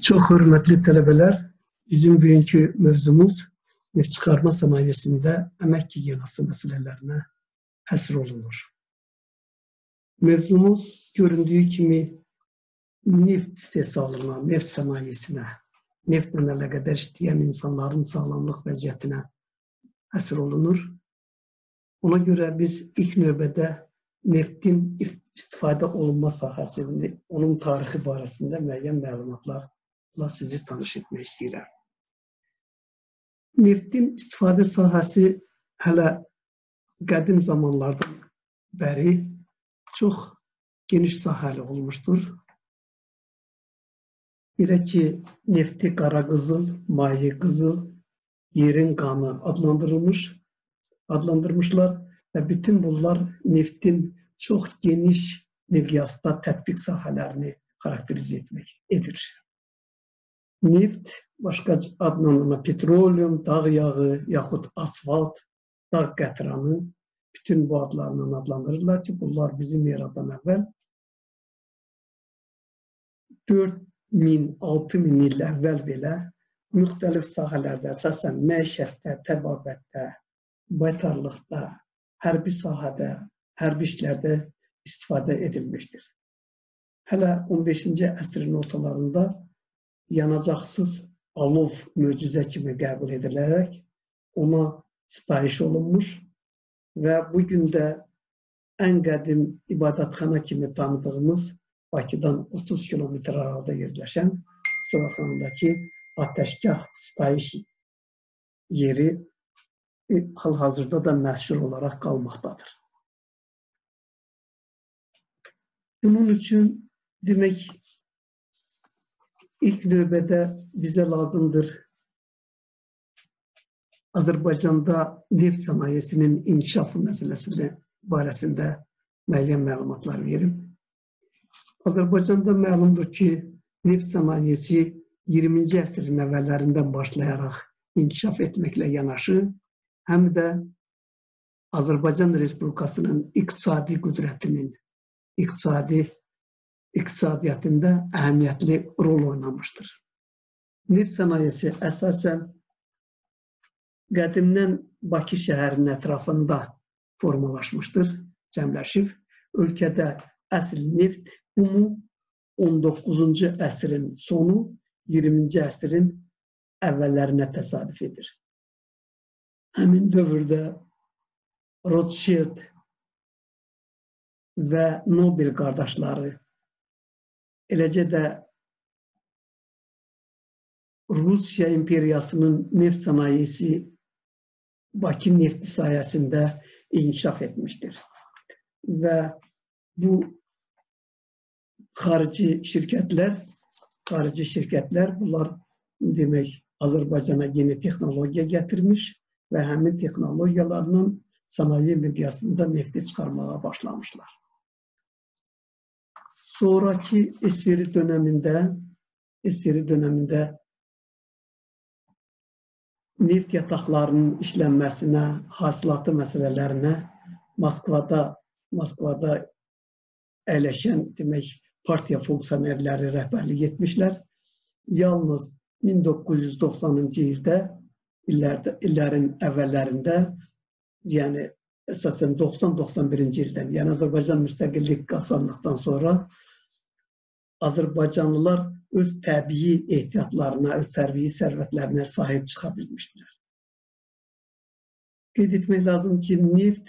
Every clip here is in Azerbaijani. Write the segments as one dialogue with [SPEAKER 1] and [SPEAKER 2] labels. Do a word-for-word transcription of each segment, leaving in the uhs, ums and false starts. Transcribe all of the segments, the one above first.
[SPEAKER 1] Çok hürmetli talebeler, bizim bugünkü mevzumuz neft çıkarma sanayisinde emek higiyenası meselelerine hasır olunur. Mevzumuz göründüğü kimi neft istehsalına, neft sanayisine, neftle əlaqədar işleyen insanların sağlamlık vəziyyətinə hasır olunur. Ona göre biz ilk növbədə neftin istifade olunma sahəsində, onun tarixi barəsində müəyyən məlumatlarla sizi tanış etmək istəyirəm. Neftin istifadə sahəsi hələ qədim zamanlardan bəri çox geniş sahəli olmuşdur. Belə ki, nefti qara qızıl, maye qızıl, yerin qanı adlandırılmış, adlandırmışlar ve bütün bunlar neftin çok geniş miqyasda tətbiq sahələrini karakterize etmektedir. Neft, başka adlarına petroleum, dağ yağı, yaxud asfalt, dağ qətranı, bütün bu adlarla adlandırırlar ki, bunlar bizim eradan əvvəl dörd min, altı min il əvvəl belə müxtəlif sahələrdə, əsasən məişətdə, təbabətdə, baytarlıqda, hərbi sahədə, hərbi işlərdə istifadə edilmişdir. Hələ on beşinci əsrin ortalarında yanacaqsız alov möcüzə kimi qəbul edilərək ona sitayiş olunmuş və bugün də ən qədim ibadətxana kimi tanıdığımız Bakıdan otuz kilometr arada yerləşən Suraxanındakı Ateşgah sitayiş yeri hal-hazırda da məşhur olarak qalmaqdadır. Bunun üçün demək ilk növbədə bizə lazımdır Azərbaycanda neft sanayisinin inkişafı məsələsində barəsində müəyyən məlumatlar verim. Azərbaycanda məlumdur ki, neft sanayisi iyirminci əsrin əvvəllərindən başlayaraq inkişaf etməklə yanaşı, həm də Azərbaycan Respublikasının iqtisadi qüdrətinin, iqtisadi iqtisadiyyatında əhəmiyyətli rol oynamışdır. Neft sanayisi əsasən qədimdən Bakı şəhərinin ətrafında formalaşmışdır, cəmləşib. Ölkədə əsl neft umu on doqquzuncu əsrin sonu, iyirminci əsrin əvvəllərinə təsadüf edir. Həmin dövrdə Rothschild və Nobel qardaşları, eləcə də Rusiya imperiyasının neft sanayisi Bakı nefti sayəsində inkişaf etmişdir. Və bu xarici şirkətlər, xarici şirkətlər bunlar demək Azərbaycana yeni texnologiya gətirmiş və həmin texnologiyalarının sanayi miqyasında nefti çıxarmağa başlamışlar. Sonraki S S R dönemində, S S R dönemində neft yataqlarının işlənməsinə, hasilatı məsələlərinə Moskvada, Moskvada əyləşən demək partiya funksionerləri rəhbərlik etmişlər. Yalnız min doqquz yüz doxsanıncı ildə, illərdə, illərin əvvəllərində, yəni əsasən doxsan doxsan birinci ildən, yəni Azərbaycan müstəqillik qazandıqdan sonra Azərbaycanlılar öz təbii ehtiyatlarına, öz təbii sərvətlərinə sahib çıxa bilmişdilər. Qeyd etmək lazım ki, neft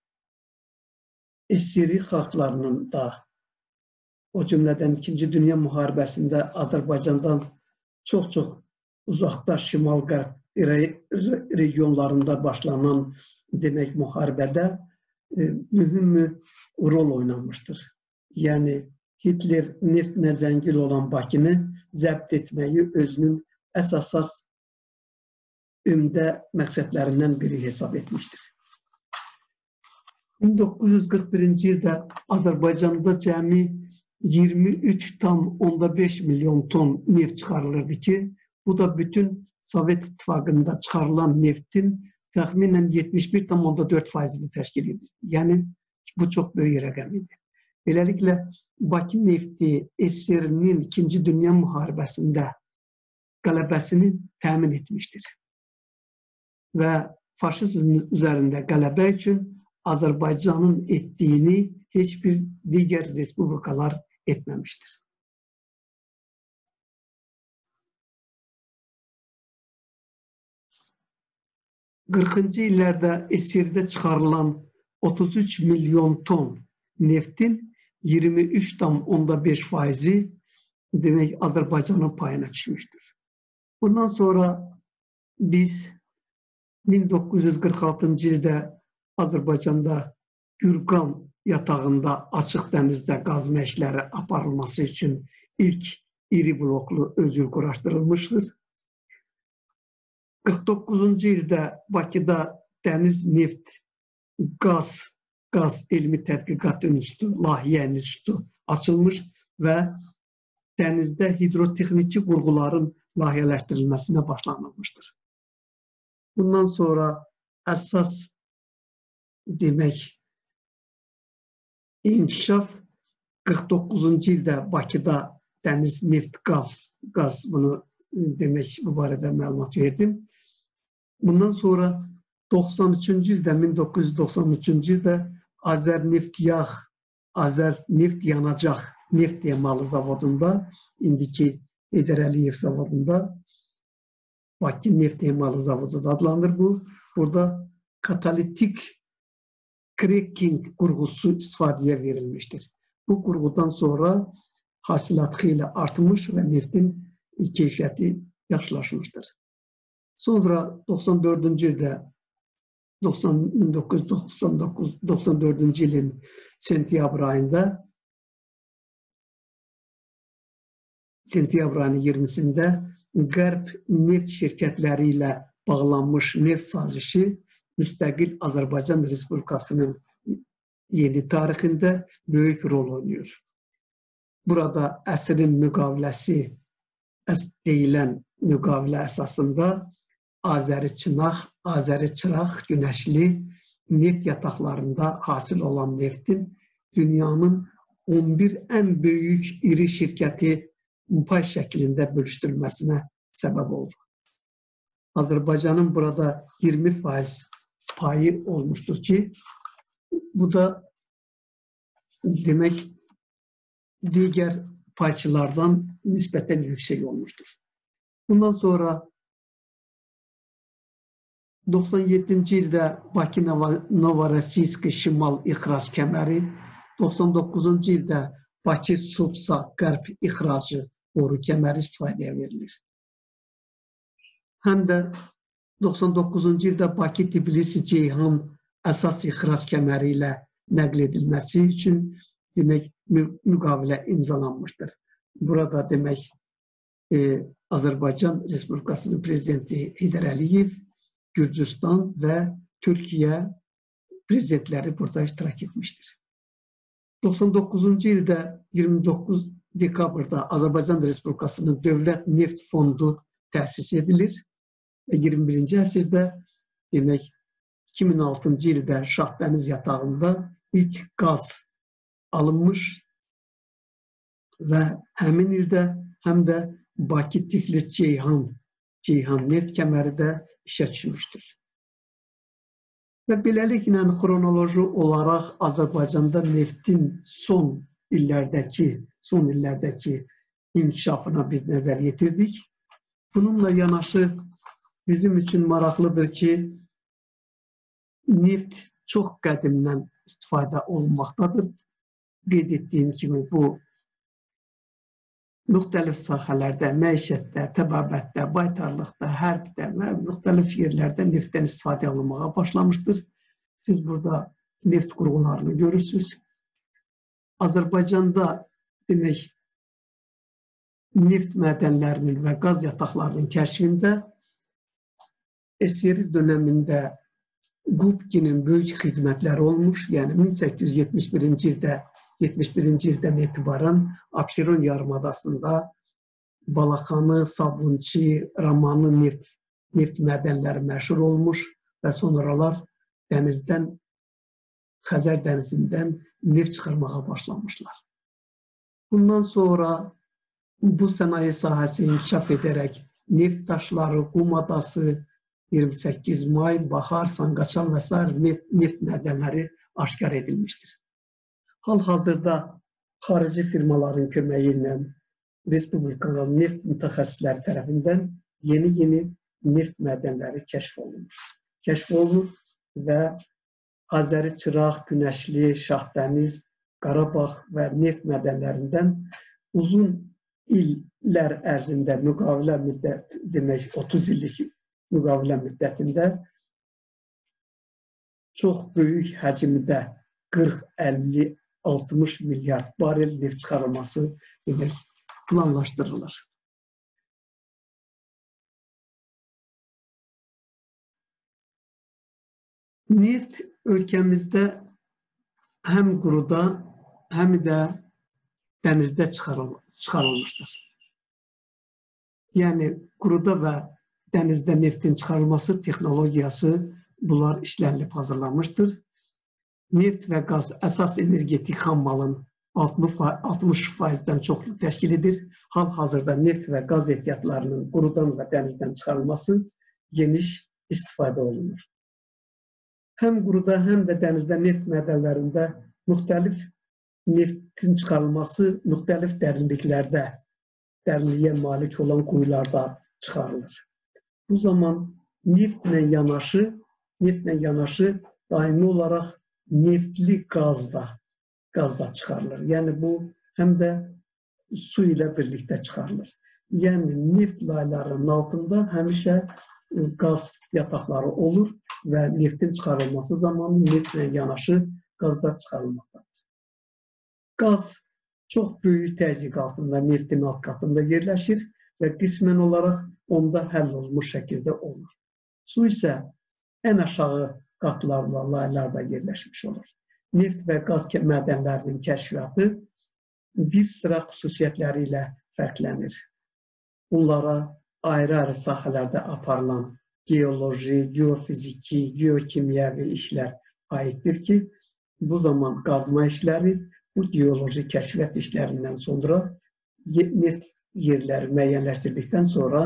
[SPEAKER 1] S S R xalqlarının da, o cümlədən İkinci Dünya müharibəsində Azərbaycandan çox-çox uzaqda şimal-qərb regionlarında başlanan demək müharibədə e, mühüm rol oynamışdır. Yəni Hitler neftlə zəngin olan Bakını zəbt etməyi özünün əsas ümdə məqsədlərindən biri hesab etmişdir. min doqquz yüz qırx birinci ildə Azərbaycanda cəmi iyirmi üç tam onda beş milyon ton neft çıxarılırdı ki, bu da bütün Sovet İttifaqında çıxarılan neftin təxminən yetmiş bir tam onda dörd faizini təşkil edir. Yəni bu çox böyük rəqəm idi. Beləliklə Bakı nefti S S R-nin İkinci Dünya müharibəsində qələbəsini təmin etmişdir. Və faşizm üzərində qələbə üçün Azərbaycanın etdiyini heç bir digər respublikalar etməmişdir. qırxıncı illərdə esirdə çıxarılan otuz üç milyon ton neftin iyirmi üç tam onda beş faizi demək Azərbaycanın payına düşmüşdür. Bundan sonra biz min doqquz yüz qırx altıncı ildə Azərbaycanda Gürqan yatağında açıq dənizdə qazma işləri aparılması üçün ilk iri bloklu özül quraşdırılmışdır. qırx doqquzuncu ildə Bakıda Dəniz Neft Qaz, Qaz Elmi Tədqiqat İnstitutu, Layihə İnstitutu açılmış və dənizdə hidrotexniki qurğuların layihələşdirilməsinə başlanılmışdır. Bundan sonra əsas demək inkişaf qırx doqquzuncu ildə Bakıda Dəniz Neft Qaz, Qaz bunu demək bu barədə məlumat verdim. Bundan sonra doxsan üçüncü ildə, min doqquz yüz doxsan üçüncü ildə Azərneftiyağ, Azərneft yanacaq neft emalı zavodunda, indiki Heydər Əliyev zavodunda, Bakı neft emalı zavodu da adlanır bu. Burada katalitik cracking qurğusu istifadəyə verilmişdir. Bu qurğudan sonra hasilat xeyli artmış və neftin keyfiyyəti yaxşılaşmışdır. Sonra doxsan dördüncü ildə, min doqquz yüz doxsan doqquz doxsan dördüncü ilin sentyabr ayında, sentyabr ayının iyirmisində Qərb neft şirkətləri ilə bağlanmış neft sazişi müstəqil Azərbaycan Respublikasının yeni tarixində böyük rol oynuyor. Burada əsrin müqaviləsi deyilən müqavilə əsasında Azəri Çınaq, Azəri Çıraq, Günəşli neft yataqlarında hasil olan neftin dünyanın on bir ən böyük iri şirkəti pay şəklində bölüşdürülməsinə səbəb oldu. Azərbaycanın burada iyirmi faiz payı olmuşdur ki, bu da demək digər payçılardan nisbətən yüksək olmuşdur. Bundan sonra doxsan yeddinci ildə Bakı Novorossiysk Şimal ixrac kəməri, doxsan doqquzuncu ildə Bakı Subsa Qərb ixracı boru kəməri istifadəyə verilir. Həm də doxsan doqquzuncu ildə Bakı Tbilisi Ceyhan əsas ixrac kəməri ilə nəql edilməsi üçün demək müqavilə imzalanmışdır. Burada demək e, Azərbaycan Respublikasının prezidenti Heydər Əliyev, Gürcüstan və Türkiyə prezidentləri burada iştirak etmişdir. doxsan doqquzuncu ildə iyirmi doqquz dekabrda Azərbaycan Respublikasının Dövlət Neft Fondu təsis edilir və iyirmi birinci əsrdə demək iki min altıncı ildə Şahdəniz yatağında ilk qaz alınmış və həmin ildə həm də Bakı Tiflis Ceyhan, Ceyhan neft kəməri də işə düşmüşdür. Və beləliklə xronoloji olaraq Azərbaycanda neftin son illərdəki, son illərdəki inkişafına biz nəzər yetirdik. Bununla yanaşı bizim üçün maraqlıdır ki, neft çox qədimdən istifadə olunmaqdadır. Qeyd etdiyim kimi bu müxtəlif sahələrdə, məişətdə, təbabətdə, baytarlıqda, hərbdə və müxtəlif yerlərdə neftdən istifadə olunmağa başlamışdır. Siz burada neft qurğularını görürsünüz. Azərbaycanda demək neft mədənlərinin və qaz yataqlarının kəşfində SSR dönəmində Qupkinin böyük xidmətləri olmuş, yəni min səkkiz yüz yetmiş birinci ildə yetmiş birinci ildən etibarən Abşeron yarımadasında Balaxanı, Sabunçi, Ramanı neft, neft mədənləri məşhur olmuş və sonralar dənizdən, Xəzər dənizindən neft çıxarmağa başlamışlar. Bundan sonra bu sənaye sahəsi inkişaf edərək neft daşları, qum adası, iyirmi səkkiz may, Bahar, Sanqaçal və sair neft mədənləri aşkar edilmişdir. Hal-hazırda xarici firmaların köməyi ilə Respublikanın neft mütəxəssisləri tərəfindən yeni-yeni neft mədənləri kəşf olunur. Kəşf olunur və Azəri Çıraq, Günəşli, Şahdəniz, Qarabağ və neft mədənlərindən uzun illər ərzində müqavilə müddət, demək otuz illik müqavilə müddətində çox böyük həcmdə qırx, əlli, altmış milyard barel neft çıxarılması demək planlaşdırılır. Neft ölkəmizdə həm quruda, həm də dənizdə çıxarılmışdır. Yəni, quruda və dənizdə neftin çıxarılması texnologiyası bunlar işlənilib hazırlanmışdır. Neft və qaz əsas energetik xammalın altmış faizdən çoxluq təşkil edir. Hal-hazırda neft və qaz ehtiyatlarının qurudan və dənizdən çıxarılması geniş istifadə olunur. Həm quruda, həm də dənizdə neft mədənlərində müxtəlif neftin çıxarılması müxtəlif dərinliklərdə, dərinliyə malik olan quyularda çıxarılır. Bu zaman neftlə yanaşı, neftlə yanaşı daimi olaraq neftli qazda, qazda çıxarılır. Yəni bu həm də su ilə birlikdə çıxarılır. Yəni neft laylarının altında həmişə qaz yataqları olur və neftin çıxarılması zamanı neftlə yanaşı qazlar çıxarılmaqdadır. Qaz çox böyük təzyiq altında neftin alt qatında yerləşir və qismən olaraq onda həll olunmuş şəkildə olur. Su isə ən aşağı qatlarla, laylarda yerləşmiş olur. Neft və qaz mədənlərinin kəşfiyyatı bir sıra xüsusiyyətləri ilə fərqlənir. Bunlara ayrı-ayrı sahələrdə aparılan geoloji, geofiziki, geokimyəvi işlər aiddir ki, bu zaman qazma işləri, bu geoloji kəşfiyyat işlərindən sonra neft yerləri müəyyənləşdirdikdən sonra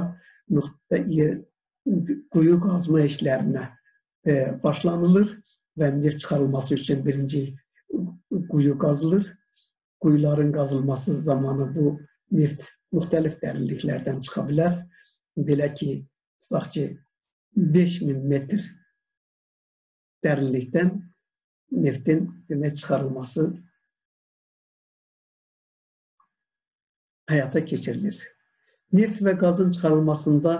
[SPEAKER 1] quyu qazma işlərinə başlanılır və neft çıxarılması üçün birinci quyu qazılır. Quyuların qazılması zamanı bu neft müxtəlif dərinliklərdən çıxa bilər. Belə ki, tutaq ki, beş min metr dərinlikdən neftin demək çıxarılması həyata keçirilir. Neft və qazın çıxarılmasında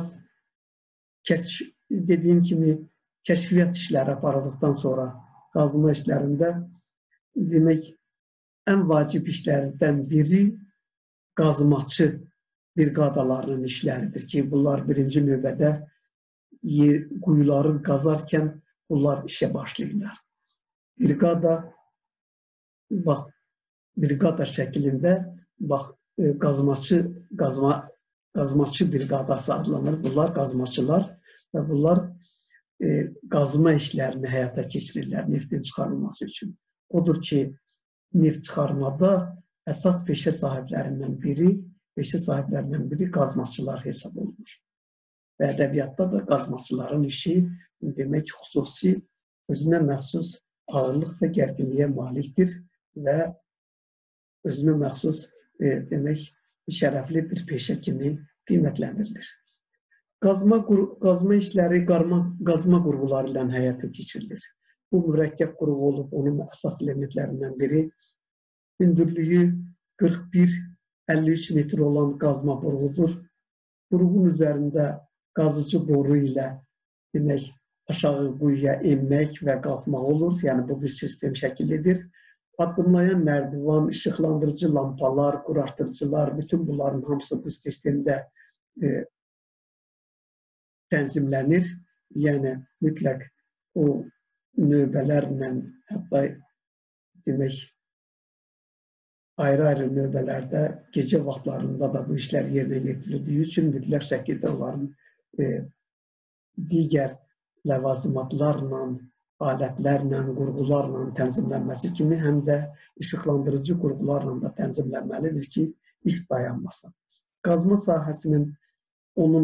[SPEAKER 1] dediyim kimi kəşfiyyat işləri aparıldıqdan sonra qazma işlərində demək ən vacib işlərdən biri qazmaçı briqadalarının işləridir ki, bunlar birinci növbədə quyuları qazarkən bunlar işə başlayırlar. Briqada, bax, briqada şəklində, bax, qazmaçı, qazma, qazmaçı briqadası adlanır. Bunlar qazmaçılar və bunlar e, qazma işlərini həyata keçirirlər neftin çıxarılması üçün. Odur ki, neft çıxarmada əsas peşə sahiblərindən biri, peşə sahiblərindən biri qazmaçılar hesab olunur. Və ədəbiyyatda da qazmaçıların işi demək xüsusi, özünə məxsus ağırlıq və gərginliyə malikdir və özünə məxsus e, demək şərəfli bir peşə kimi qiymətləndirilir. Qazma, qazma işləri qarma, qazma qurğuları ilə həyata keçirilir. Bu mürəkkəb qurğu olub, onun əsas elementlərindən biri hündürlüyü qırx bir əlli üç metr olan qazma qurğudur. Qurğunun üzərində qazıcı boru ilə demək aşağı quyuya enmək və qalxmaq olur. Yəni bu bir sistem şəkillidir. Addımlayan nərdivan, işıqlandırıcı lampalar, quraşdırıcılar, bütün bunların hamısı bu sistemdə e, tənzimlənir. Yəni mütləq o növbələrlə, hətta demək ayrı-ayrı növbələrdə gecə vaxtlarında da bu işlər yerinə yetirildiyi üçün mütləq şəkildə onların e, digər ləvazimatlarla, alətlərlə, qurğularla tənzimlənməsi kimi həm də işıqlandırıcı qurğularla da tənzimlənməlidir ki, ilk dayanmasın. Qazma sahəsinin onun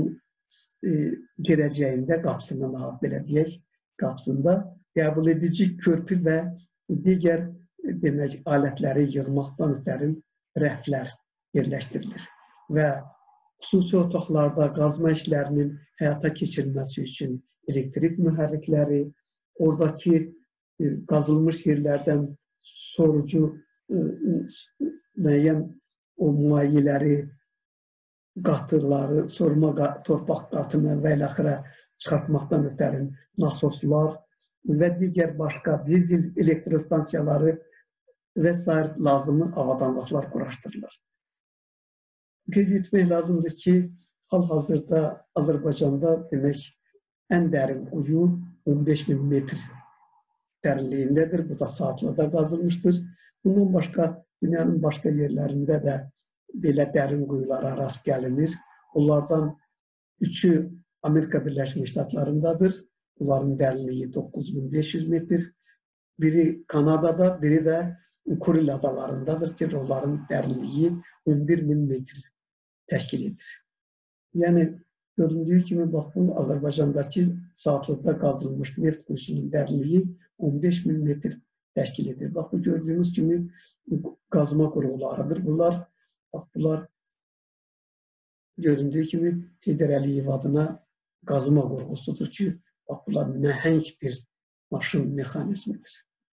[SPEAKER 1] e, gireceğinde qapısından ağa belə deyək, qapısında qəbul edici körpü və digər e, demək alətləri yığmaqdan ötəri rəflər yerləşdirilir və xüsusi otaqlarda qazma işlərinin həyata keçirilməsi üçün elektrik mühərrikləri, oradakı e, qazılmış yerlərdən sorucu e, müəyyən o müayyiləri, qatırları, sorma torpaq qatını və ilaxıra çıxartmaqdan ötəri nasoslar və digər başqa dizel elektrostansiyaları və s. lazımlı avadanlıqlar quraşdırılır. Qeyd etmək lazımdır ki, hal-hazırda Azərbaycanda demək ən dərin quyu on beş min metr dərinliyindədir. Bu da Saatlıda qazılmışdır. Bundan başqa dünyanın başqa yerlərində də belə dərin quyulara rast gəlinir. Onlardan üçü Amerika Birləşmiş Ştatlarındadır. Bunların dərinliyi doqquz min beş yüz metr. Biri Kanadada, biri də Kuril adalarındadır ki, onların dərinliyi on bir min metr təşkil edir. Yəni, göründüyü kimi, bax, bu Azərbaycandakı Saatlıda qazılmış neft quyusunun dərinliyi on beş min metr təşkil edir. Bax, bu gördüyünüz kimi qazma qurğularıdır. Bunlar Bax, bunlar göründüyü kimi Heydər Əliyev adına qazma qurğusudur ki, bax, bunlar nəhəng bir maşın mexanizmidir.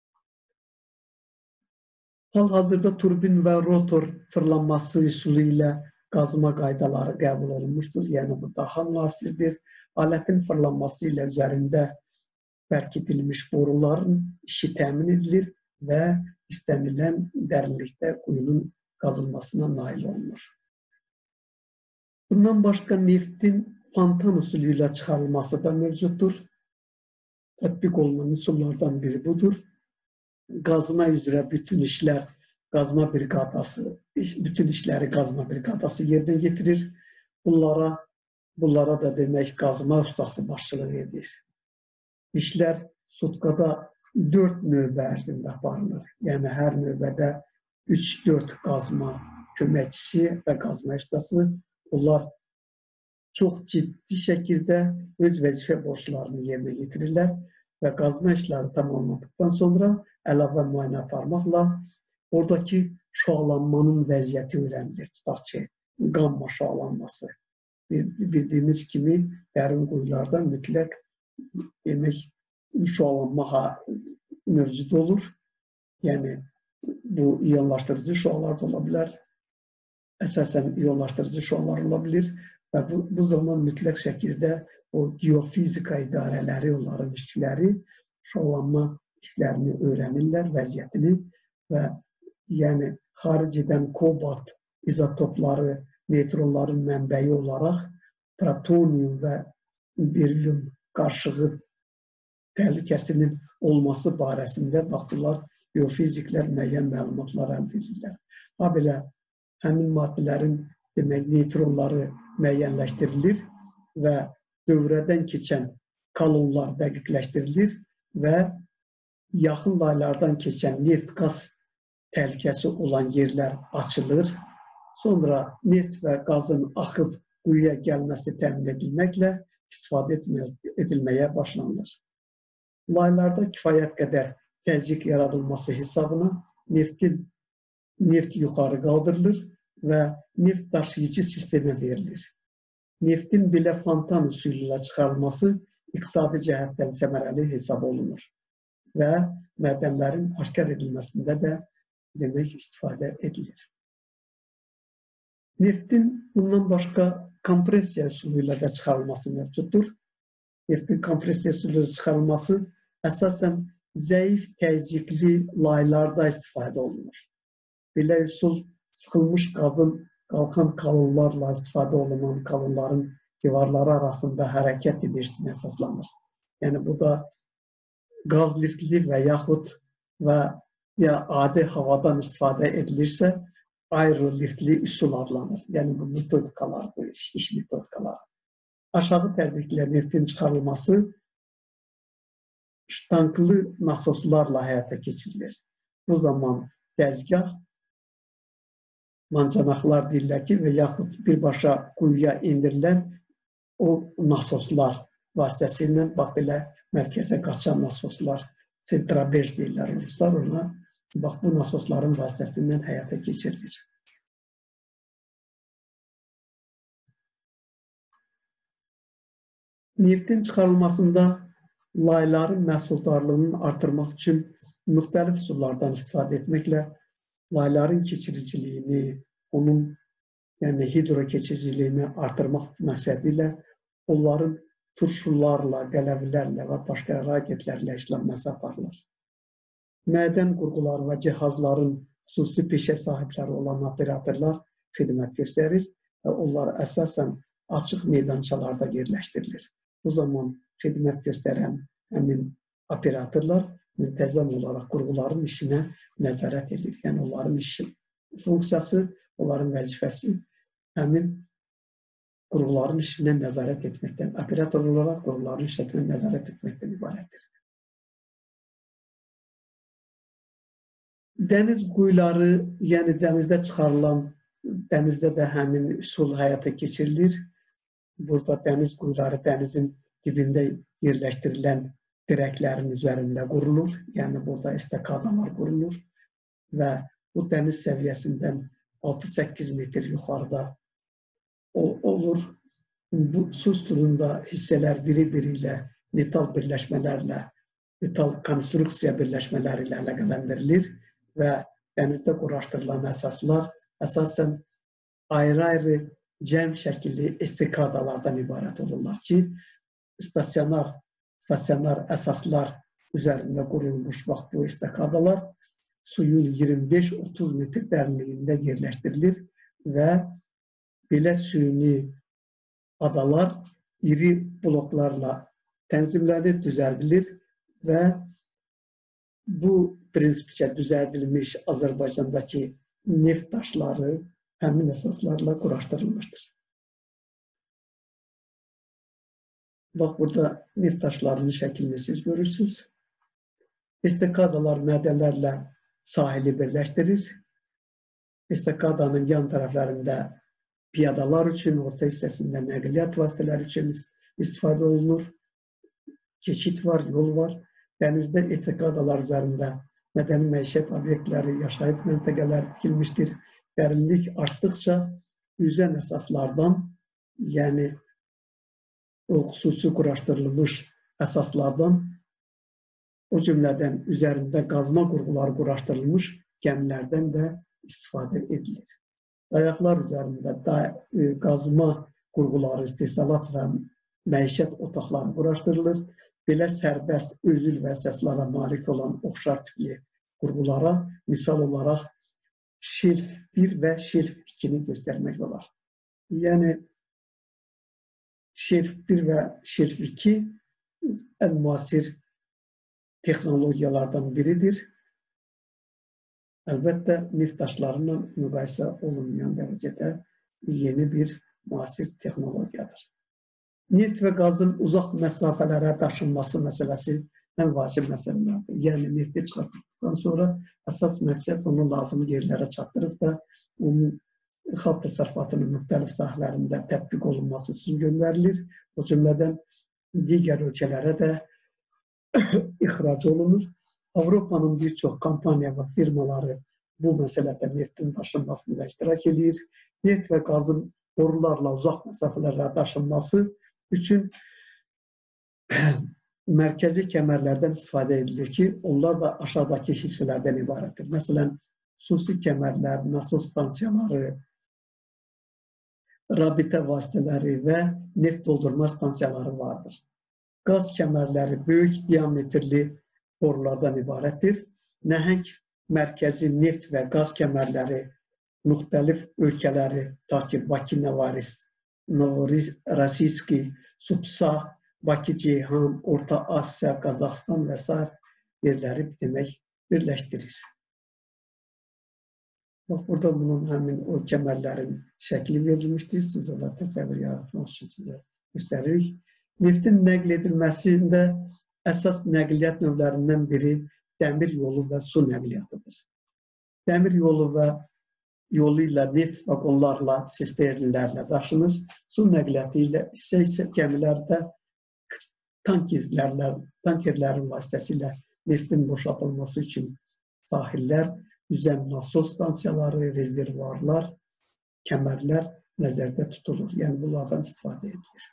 [SPEAKER 1] Hal-hazırda turbin və rotor fırlanması üsulu ilə qazma qaydaları qəbul olunmuşdur. Yəni, bu daha müasirdir. Alətin fırlanması ilə üzərində bərk edilmiş boruların işi təmin edilir və istənilən dərinlikdə quyunun qazılmasına nail olunur. Bundan başqa neftin fontan usulü ilə çıxarılması da mövcuddur. Tətbiq olunan üsullardan biri budur. Qazma üzrə bütün işlər qazma briqadası, bütün işləri qazma briqadası yerinə yetirir. Bunlara, bunlara da demək qazma ustası başçılıq edir. İşlər sutkada dörd növbə ərzində aparılır. Yəni, hər növbədə üç dörd qazma köməkçisi və qazma ustası, onlar çox ciddi şəkildə öz vəzifə borclarını yerinə yetirirlər və qazma işləri tamamladıqdan sonra əlavə müayinə aparmaqla oradakı şualanmanın vəziyyəti öyrənilir. Tutaq ki, qamma şualanması. Bildiyimiz kimi, dərin quyularda mütləq demək, şualanma mövcud olur. Yəni, bu iyonlaşdırıcı şualar da ola bilər, əsasən iyonlaşdırıcı şualar ola bilir və bu, bu zaman mütləq şəkildə o geofizika idarələri, onların işçiləri şualanma işlərini öyrənirlər, vəziyyətini və yəni xaricdən kobalt izotopları, neytronların mənbəyi olaraq protonium və berilyum qarşığı təhlükəsinin olması barəsində baxırlar, geofiziklər müəyyən məlumatlar əldə edirlər. Ha belə, həmin maddələrin demək, neytronları müəyyənləşdirilir və dövrədən keçən kolonlar dəqiqləşdirilir və yaxın laylardan keçən neft-qaz təhlükəsi olan yerlər açılır. Sonra neft və qazın axıb quyuya gəlməsi təmin edilməklə istifadə edilməyə başlanılır. Laylarda kifayət qədər təzyiq yaradılması hesabına neftin, neft yuxarı qaldırılır və neft daşıyıcı sistemə verilir. Neftin belə fontan üsulü ilə çıxarılması iqtisadi cəhətdən səmərəli hesab olunur və mədənlərin aşkar edilməsində də demək istifadə edilir. Neftin bundan başqa kompresiya üsulu ilə də çıxarılması mövcuddur. Neftin kompresiya üsulu ilə çıxarılması əsasən zəif təzyiqli laylarda istifadə olunur. Belə üsul sıxılmış qazın qalxan kolonlarla istifadə olunan kolonların divarları arasında hərəkət edişinə əsaslanır. Yəni, bu da qaz liftli və yaxud və ya adi havadan istifadə edilirsə, aeroliftli üsul adlanır. Yəni, bu metodikalardır, iş metodikaları. Aşağı təzyiqlə neftin çıxarılması ştanklı nasoslarla həyata keçirilir. Bu zaman dəzgah, mancanaqlar deyirlər ki, və yaxud birbaşa quyuya indirilən o nasoslar vasitəsilə, bax belə mərkəzə qaçan nasoslar, sentrabej deyirlər ruslar ona, bax bu nasosların vasitəsilə həyata keçirilir. Neftin çıxarılmasında layların məhsuldarlığını artırmaq üçün müxtəlif üsullardan istifadə etməklə layların keçiriciliyini, onun yəni hidrokeçiriciliyini artırmaq məqsədi ilə onların turşularla, qələvlərlə və başqa raketlərlə işlənməsi aparılır. Mədən qurğuları və cihazların xüsusi peşə sahibləri olan operatorlar xidmət göstərir və onlar əsasən açıq meydançalarda yerləşdirilir. Bu zaman xidmət göstərən həmin operatorlar müntəzəm olaraq qurğuların işinə nəzarət edir. Yəni, onların işi, funksiyası, onların vəzifəsi həmin qurğuların işinə nəzarət etməkdən, operator olaraq qurğuların işlətinə nəzarət etməkdən ibarətdir. Dəniz quyuları, yəni dənizdə çıxarılan, dənizdə də həmin üsul həyata keçirilir. Burada dəniz quyuları dənizin dibində yerləşdirilən dirəklərin üzərində qurulur. Yəni, burada estakadalar qurulur və bu dəniz səviyyəsindən altı səkkiz metr yuxarıda olur. Bu su üstünlüyündə hissələr biri-biri ilə metal birləşmələrlə, metal konstruksiya birləşmələri ilə əlaqələndirilir və dənizdə quraşdırılan əsaslar əsasən ayrı-ayrı cəm şəkilli estakadalardan ibarət olurlar ki, stasionar, stasionar əsaslar üzərində qurulmuş bax bu estakadalar suyun iyirmi beş otuz metr dərinliyində yerləşdirilir və belə süni adalar iri bloklarla tənzimlənir, düzəldilir və bu prinsipcə düzəldilmiş Azərbaycandakı neft daşları həmin əsaslarla quraşdırılmışdır. Bax, burada neft daşlarının şəklini siz görürsünüz. Estakadalar mədələrlə sahili birləşdirir. Estakadanın yan tərəflərində piyadalar üçün, orta hissəsində nəqliyyat vasitələri üçün istifadə olunur. Keçid var, yol var. Dənizdə estakadalar üzərində mədəni məişət obyektləri, yaşayış məntəqələri tikilmişdir. Dərinlik artdıqca üzən əsaslardan, yəni o xüsusi quraşdırılmış əsaslardan, o cümlədən üzərində qazma qurğuları quraşdırılmış gəmilərdən də istifadə edilir. Dayaqlar üzərində qazma qurğuları, istehsalat və məişət otaqları quraşdırılır. Belə sərbəst özül və əsaslara malik olan oxşar tipli qurğulara misal olaraq şelf bir və şelf ikini göstərmək olar. Yəni, şelf bir və şelf iki ən müasir texnologiyalardan biridir. Əlbəttə, neft daşlarıyla müqayisə olunmayan dərəcədə yeni bir müasir texnologiyadır. Neft və qazın uzaq məsafələrə daşınması məsələsi ən vacib məsələlərdir. Yəni, nefti çıxartdıqdan sonra əsas məqsəd onu lazım yerlərə çatdırıb da onun xalq təsərrüfatının müxtəlif sahələrində tətbiq olunması üçün göndərilir. O cümlədən digər ölkələrə də ixrac olunur. Avropanın bir çox kompaniya və firmaları bu məsələdə neftin daşınmasında iştirak edir. Neft və qazın borularla uzaq məsafələrə daşınması üçün mərkəzi kəmərlərdən istifadə edilir ki, onlar da aşağıdakı hissələrdən ibarətdir. Məsələn, xüsusi kəmərlər, nasos stansiyaları, rabitə vasitələri və neft doldurma stansiyaları vardır. Qaz kəmərləri böyük diametrli borulardan ibarətdir. Nəhəng mərkəzi neft və qaz kəmərləri müxtəlif ölkələri, ta ki Bakı, Novaris, Novorosiyski, Supsa, Bakı, Ceyhan, Orta Asiya, Qazaxıstan və s. yerləri demək birləşdirir. Bax, burada bunun həmin o kəmərlərin şəkli verilmişdir. Siz ona təsəvvür yaratmaq üçün sizə göstəririk. Neftin nəql edilməsində əsas nəqliyyat növlərindən biri dəmir yolu və su nəqliyyatıdır. Dəmir yolu və yoluyla, neft vagonlarla, sisternilərlə daşınır. Su nəqliyyatı ilə isə isə gəmilərdə tankerlərlə, tankerlərin vasitəsilə neftin boşaltılması üçün sahillər, üzən nasos stansiyaları, rezervuarlar, kəmərlər nəzərdə tutulur. Yəni bunlardan istifadə edilir.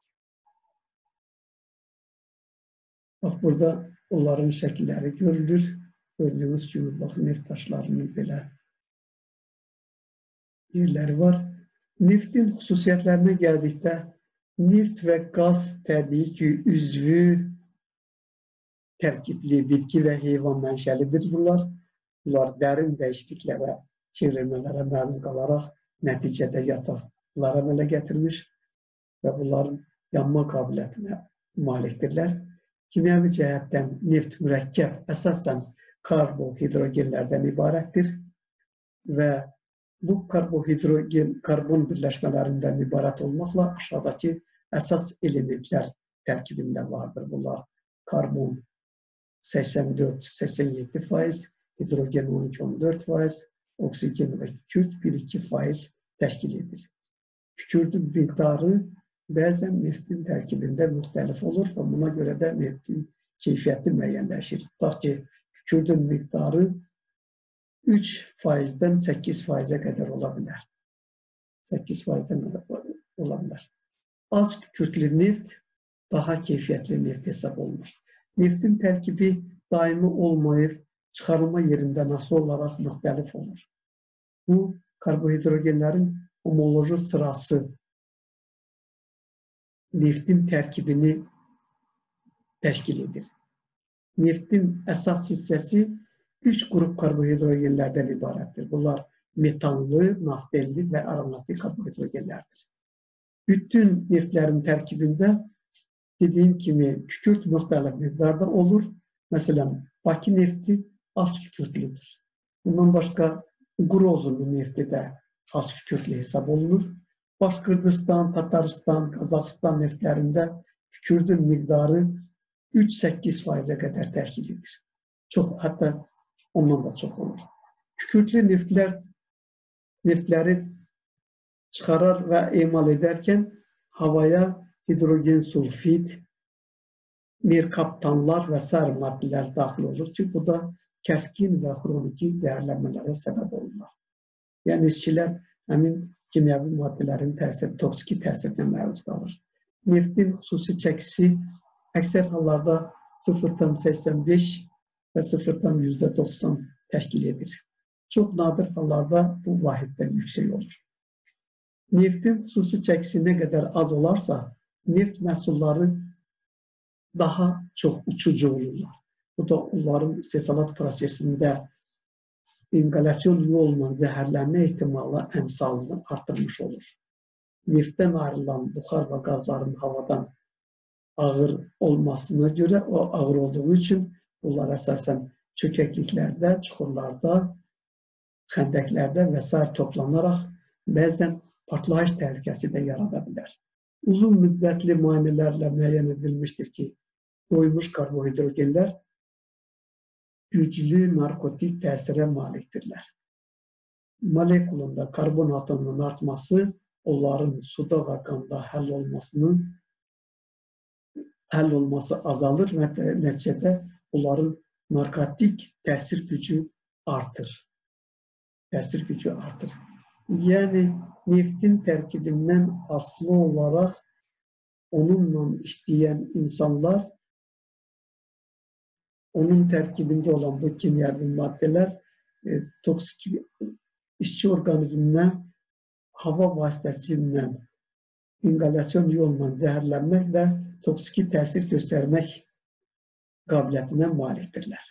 [SPEAKER 1] Bax, burada onların şəkilləri görülür. Gördüyünüz kimi, bax, neft daşlarının belə yerləri var. Neftin xüsusiyyətlərinə gəldikdə, neft və qaz təbii ki, üzvü, tərkibli, bitki və heyvan mənşəlidir bunlar. Bunlar dərin dəyişikliklərə, çevrilmələrə məruz qalaraq nəticədə yataqlara əmələ gətirmiş və bunların yanma qabiliyyətinə malikdirlər. Kimyəvi cəhətdən neft mürəkkəb, əsasən karbohidrogenlərdən ibarətdir və bu karbohidrogen, karbon birləşmələrindən ibarət olmaqla aşağıdakı əsas elementlər tərkibində vardır. Bunlar karbon səksən dörd səksən yeddi faiz, hidrogen on iki on dörd faiz, oksigen və kükürt bir iki faiz təşkil edir. Kükürdün miqdarı bəzən neftin tərkibində müxtəlif olur və buna görə də neftin keyfiyyəti müəyyənləşir. Tutaq ki, kükürdün miqdarı üç faizdən səkkiz faizə qədər ola bilər. səkkiz faizdən ola bilər. Az kükürtlü neft daha keyfiyyətli neft hesab olunur. Neftin tərkibi daimi olmayıb, çıxarılma yerindən asılı olaraq müxtəlif olur. Bu, karbohidrogenlərin homoloji sırası neftin tərkibini təşkil edir. Neftin əsas hissəsi üç qrup karbohidrogenlərdən ibarətdir. Bunlar metanlı, naftelli və aromatik karbohidrogenlərdir. Bütün neftlərin tərkibində dediyim kimi kükürt müxtəlif miqdarda olur. Məsələn, Bakı nefti az kükürtlüdür. Bundan başqa Qrozunlu nefti də az kükürtlü hesab olunur. Başqırdistan, Tataristan, Qazaxıstan neftlərində kükürdün miqdarı üç səkkiz faizə qədər təşkil edir. Çox, hətta ondan da çox olur. Kükürtlü neftlər, neftləri çıxarar və emal edərkən havaya hidrogen sulfid, merkaptanlar və sair maddələr daxil olur ki, bu da kəskin və xroniki zəhərlənmələrə səbəb olurlar. Yəni, işçilər həmin kimyəvi maddələrin təsir, toksiki təsirinə məruz qalır. Neftin xüsusi çəkisi əksər hallarda sıfır tam səksən beş və sıfır tam yüzdə doxsan təşkil edir. Çox nadir hallarda bu vahiddən yüksək olur. Neftin xüsusi çəkisi nə qədər az olarsa, neft məhsulları daha çox uçucu olurlar. Bu da onların istehsalat prosesində inqalyasyon yolla zəhərlənmə ehtimalı əmsalını artırmış olur. Neftdən ayrılan buxar və qazların havadan ağır olmasına görə, o ağır olduğu üçün bunlar əsasən çökəkliklərdə, çuxurlarda, xəndəklərdə və s. toplanaraq bəzən partlayış təhlükəsi də yarada bilər. Uzun müddətli müayinələrlə müəyyən edilmişdir ki, doymuş karbohidrogenlər güclü narkotik təsirə malikdirlər. Molekulunda karbon atomunun artması onların suda və qanda həll olmasının həll olması azalır və nəticədə onların narkotik təsir gücü artır. Təsir gücü artır. Yəni, neftin tərkibindən asılı olaraq onunla işləyən insanlar, onun tərkibində olan bu kimyəvi maddələr e, toksik işçi orqanizmindən hava vasitəsindən inqalyasyon yolla zəhərlənmək və toksiki təsir göstərmək qabiliyyətinə malikdirlər.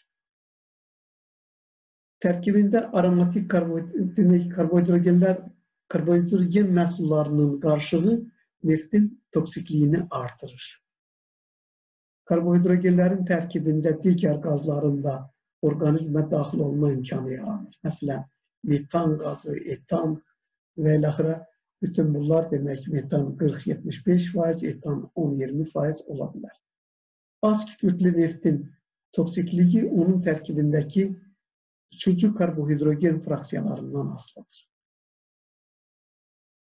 [SPEAKER 1] Tərkibində aromatik karbohidrogenlər, karbohidrogen məhsullarının qarışığı neftin toksikliyini artırır. Karbohidrogenlərin tərkibində digər qazların da orqanizmə daxil olma imkanı yaranır. Məsələn, metan qazı, etan və ilaxıra bütün bunlar demək metan qırx yetmiş beş faiz, etan on iyirmi faiz ola bilər. Az kükürtlü neftin toksikliyi onun tərkibindəki üçüncü karbohidrogen fraksiyalarından asılıdır.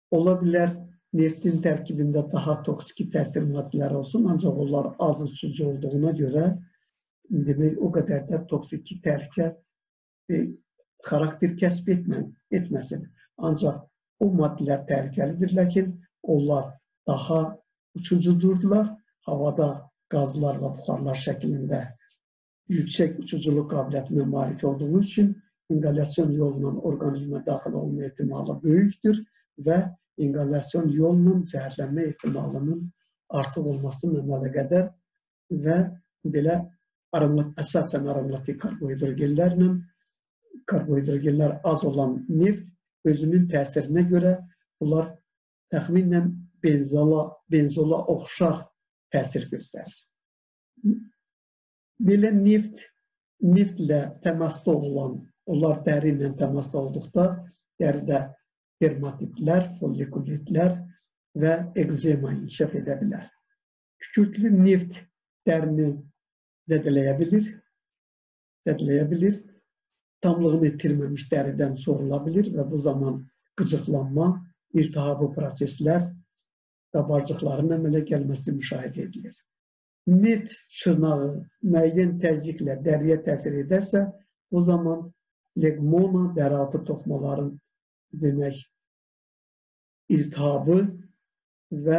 [SPEAKER 1] Olabilir neftin terkibinde daha toksik tesir maddeler olsun ancak onlar az uçucu olduğuna göre demek o kadar da toksik tehlike e, karakter kesb etme, etmesin. Ancak o maddeler tehlikelidir lakin onlar daha uçucudurlar. Havada gazlar ve buharlar şeklinde yüksek uçuculuk kabiliyetine malik olduğu için inhalasyon yolundan organizme dahil olma ihtimali büyüktür ve inhalasyon yolunun zehirlenme ihtimalinin artık olmasının önüne kadar ve belə aromat, əsasən aromatik karbohidrogenlerle karbohidrogenler az olan neft özünün təsirinə görə bunlar təxminən benzola, benzola oxşar təsir göstərir. Belə neft, neftlə təmasda olan, onlar dəri ilə təmasda olduqda dəridə dermatitlər, follikulitlər və egzema inkişaf edə bilər. Kükürtlü neft dərini zədələyə bilir, tamlığını itirməmiş dəriden sorulabilir ve bu zaman gıcıklanma, iltihabı prosesler, qabarcıqların əmələ gəlməsi müşahidə edilir. Neft çırnağı müəyyən təzyiqlə dəriyə təsir edərsə, o zaman legmona, dəraltı toxmaların demək iltihabı və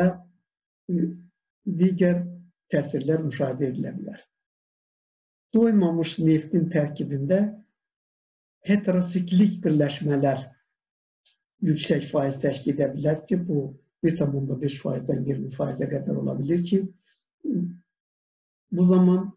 [SPEAKER 1] digər təsirlər müşahidə edilə bilər. Doymamış neftin tərkibində heterosiklik birləşmələr yüksək faiz təşkil edə bilər ki, bu bir tam beş faizdən iyirmi faizə qədər olabilir ki, bu zaman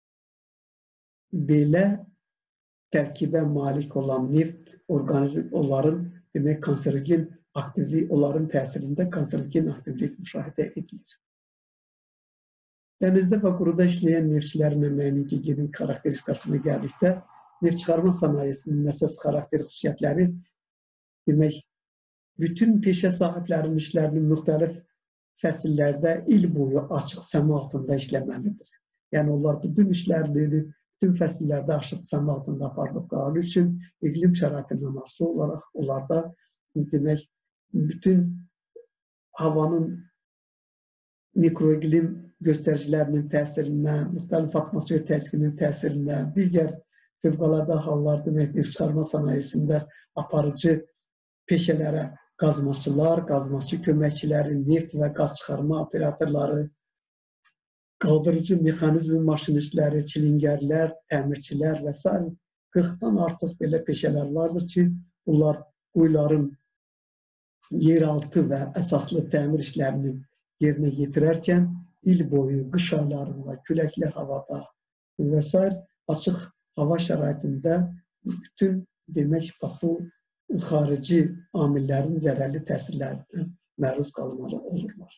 [SPEAKER 1] belə tərkibə malik olan neft organizm onların demək kanserogen aktivlik, onların təsirində kanserogen aktivlik müşahidə edilir. Dənizdə və quruda işləyən neftçilərin əməyinin gigiyenik karakteristikasına gəldikdə, neft çıxarma sanayisinin əsas xarakter xüsusiyyətləri demək, bütün peşə sahiblərinin işlərinin müxtəlif fəsillərdə il boyu açıq səma altında işləməlidir. Yəni, onlar bütün işlərini bütün fəsillərdə açıq səma altında apardıqları üçün iqlim şəraitindən asılı olaraq onlarda demək, bütün havanın mikroiqlim göstəricilərinin təsirindən, müxtəlif atmosfer təzyiqinin təsirindən, digər fövqəladə hallar demək, neft çıxarma sanayisində aparıcı peşələrə qazmaçılar, qazmaçı köməkçiləri, neft və qaz çıxarma operatorları, qaldırıcı mexanizm maşinistləri, çilingərlər, təmirçilər və s. qırxdan artıq belə peşələr vardır ki, bunlar quyuların yeraltı və əsaslı təmir işlərini yerinə yetirərkən il boyu qış aylarında, küləkli havada və s. açıq hava şəraitində bütün demək, bu xarici amillərin zərərli təsirlərinə məruz qalmalı olurlar.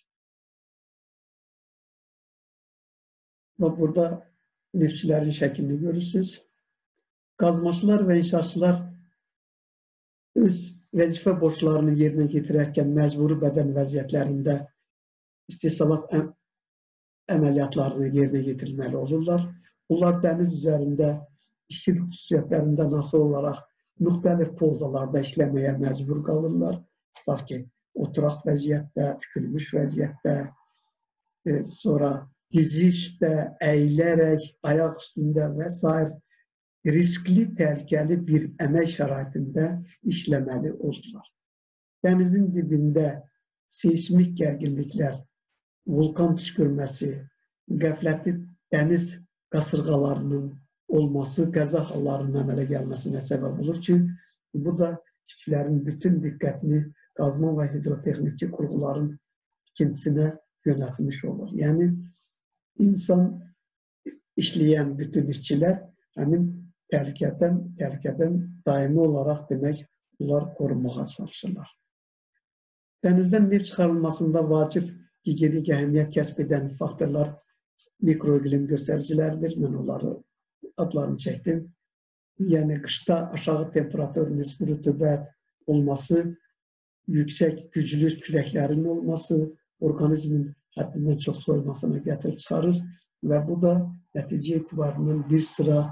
[SPEAKER 1] Və burada neftçilərin şəklini görürsünüz. Qazmaçılar və inşaatçılar öz vəzifə borçlarını yerinə yetirərkən məcburi bədən vəziyyətlərində istehsalat əməliyyatlarını yerinə yetirməli olurlar. Onlar dəniz üzərində işçi xüsusiyyətlərindən asılı olaraq müxtəlif pozalarda işləməyə məcbur qalırlar. Tutaq ki, oturaq vəziyyətdə, bükülmüş vəziyyətdə, e, sonra dizi üstdə, əyilərək, ayaq üstündə və s. riskli, təhlükəli bir əmək şəraitində işləməli olurlar. Dənizin dibində seismik gərginliklər, vulkan püskürməsi, qəflətli dəniz qasırğalarının olması, qəza hallarının əmələ gəlməsinə səbəb olur ki, bu da işçilərin bütün diqqətini qazma və hidrotexniki qurğuların tikintisinə yönəltmiş olur. Yəni, insan işləyən bütün işçilər həmin təhlükədən, təhlükədən daimi olaraq demək, bunlar qorunmağa çalışırlar. Dənizdən neft çıxarılmasında vacib gigiyenik əhəmiyyət kəsb edən faktorlar mikroiqlim göstəriciləridir. Mən onları adlarını çəkdim. Yəni, qışda aşağı temperatur, nisbi rütubət olması, yüksək güclü küləklərin olması, orqanizmin həddindən çox soyulmasına gətirib çıxarır və bu da nəticə etibarından bir sıra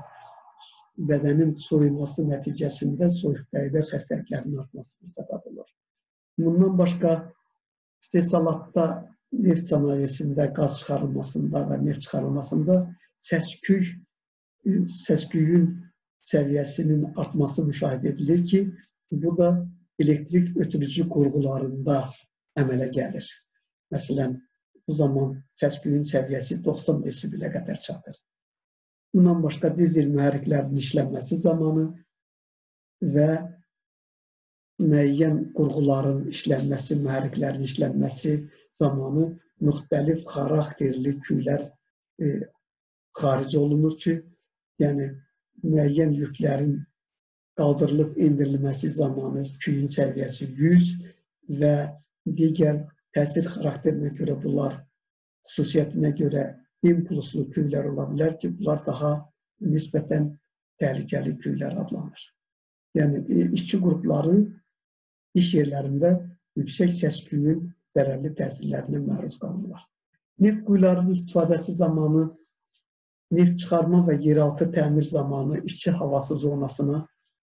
[SPEAKER 1] bədənin soyulması nəticəsində soyuq dəydə xəstəliklərin artmasına səbəb olur. Bundan başka istehsalatta, neft sanayisinde, gaz çıkarılmasında ve neft çıkarılmasında səs-küy, səs-küyün səviyyəsinin artması müşahidə edilir ki, bu da elektrik ötürücü qurğularında əmələ gəlir. Məsələn, bu zaman səs-küyün səviyyəsi doxsan desibelə qədər çatır. Bundan başqa dizel mühərriklərinin işlənməsi zamanı və müəyyən qurğuların işlənməsi, mühərriklərin işlənməsi zamanı müxtəlif xarakterli küylər e, xaric olunur ki, yəni müəyyən yüklərin qaldırılıb indirilməsi zamanı küyün səviyyəsi yüz və digər təsir xarakterinə görə bunlar, xüsusiyyətinə görə impulslu küylər ola bilər ki, bunlar daha nisbətən təhlükəli küylər adlanır. Yəni işçi qrupları iş yerlərində yüksək səs-küyün zərərli təsirlərinə məruz qalırlar. Neft quyularının istifadəsi zamanı neft çıxarma və yeraltı təmir zamanı işçi havası zonasına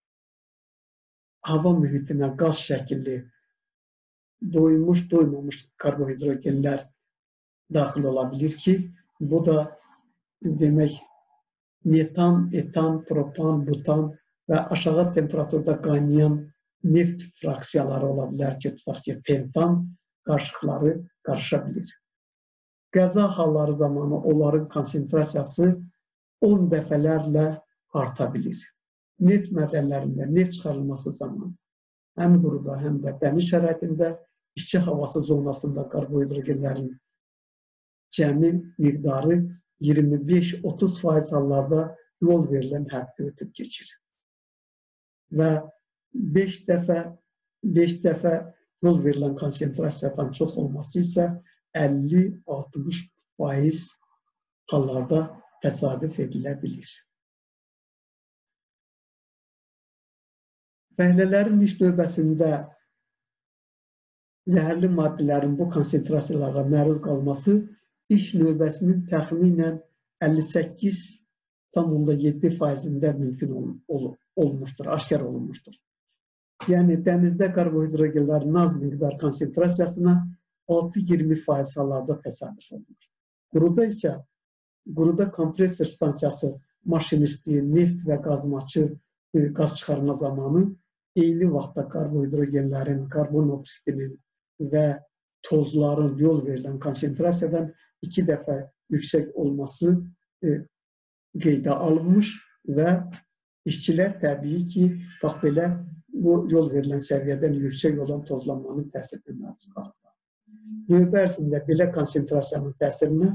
[SPEAKER 1] hava mühitinə qaz şəkilli doymuş, doymamış karbohidrogenlər daxil ola bilir ki, bu da demək metan, etan, propan, butan və aşağı temperaturda qaynayan neft fraksiyaları ola bilər ki, tutaq ki, pentan qarışıqları qarışa bilir. Qəza halları zamanı onların konsentrasiyası on dəfələrlə arta bilir. Neft mədənlərində neft çıxarılması zamanı həm quruda, həm də dəniz şəraitində işçi havası zonasında karbohidrogenlərin cəmi miqdarı iyirmi beş otuz faiz hallarda yol verilən həddi ötüb keçir. Və beş dəfə, beş dəfə yol verilən konsentrasiyadan çox olması isə əlli altmış faiz hallarda təsadüf edilə bilir. Fəhlələrin iş növbəsində zəhərli maddələrin bu konsentrasiyalara məruz qalması iş növbəsinin təxminən əlli səkkiz tam yeddi faizində mümkün ol ol olmuşdur, aşkar olunmuşdur. Yəni, dənizdə karbohidrogenlərin az miqdar konsentrasiyasına altı iyirmi faiz hallarda təsadüf olunur. Quruda isə, quruda kompresor stansiyası maşinisti, neft və qazmaçı e, qaz çıxarma zamanı eyni vaxtda karbohidrogenlərin, karbon oksidinin və tozların yol verilən konsentrasiyadan iki dəfə yüksək olması e, qeydə alınmış və işçilər təbii ki, bax belə bu yol verilən səviyyədən yüksək olan tozlanmanın təsirinə məruz qalırlar. Növbə ərzində belə konsentrasiyanın təsirinə